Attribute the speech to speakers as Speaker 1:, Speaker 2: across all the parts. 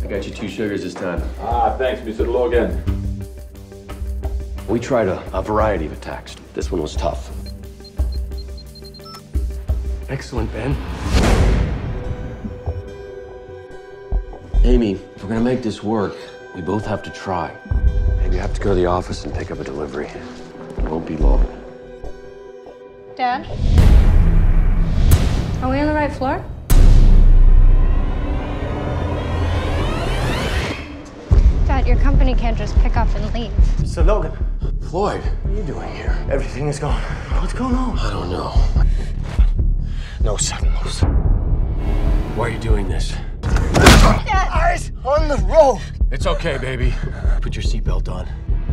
Speaker 1: got you 2 sugars this time.
Speaker 2: Ah, thanks, Mr. Logan.
Speaker 1: We tried a variety of attacks. This one was tough. Excellent, Ben. Amy, if we're gonna make this work, we both have to try. Maybe you have to go to the office and pick up a delivery. It won't be long.
Speaker 3: Dad? Are we on the right floor? Dad, your company can't just pick up and leave.
Speaker 4: Mr. Logan.
Speaker 1: Floyd, what are you doing here?
Speaker 4: Everything is gone. What's going on?
Speaker 1: I don't know.
Speaker 4: No, son, no, son.
Speaker 1: Why are you doing this?
Speaker 3: Dad!
Speaker 4: Eyes on the road!
Speaker 1: It's okay, baby. Put your seatbelt on.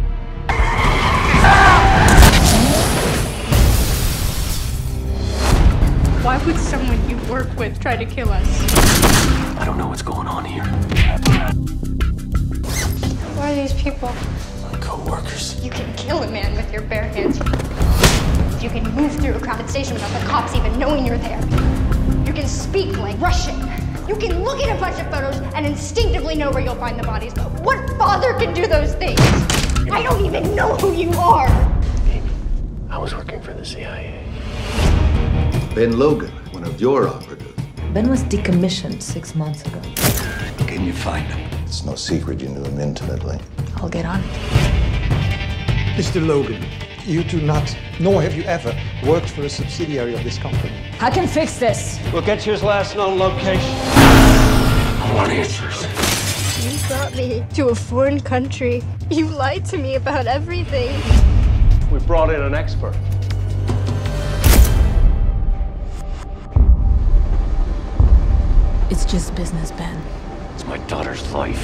Speaker 3: Why would someone you work with try to kill us?
Speaker 1: I don't know what's going on here.
Speaker 3: Who are these people?
Speaker 1: My co-workers.
Speaker 3: You can kill a man with your bare hands. You can move through a crowded station without the cops even knowing you're there. You can speak like Russian. You can look at a bunch of photos and instinctively know where you'll find the bodies. What father can do those things? I don't even know who you are.
Speaker 1: Amy, I was working for the CIA.
Speaker 5: Ben Logan, one of your operatives.
Speaker 6: Ben was decommissioned 6 months ago.
Speaker 5: Can you find him? It's no secret you knew him intimately.
Speaker 6: I'll get on it.
Speaker 4: Mr. Logan, you do not, nor have you ever, worked for a subsidiary of this company.
Speaker 6: I can fix this.
Speaker 4: We'll get you his last known location.
Speaker 1: I want answers.
Speaker 3: You brought me to a foreign country. You lied to me about everything.
Speaker 4: We brought in an expert.
Speaker 6: It's just business, Ben.
Speaker 1: It's my daughter's life.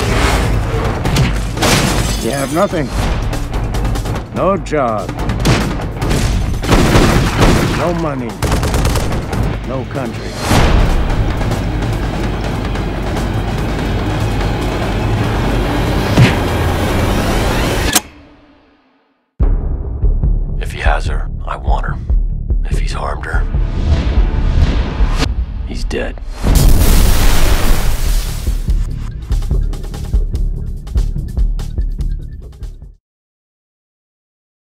Speaker 7: You have nothing. No job. No money. No country.
Speaker 1: If he has her, I want her. If he's harmed her, he's dead.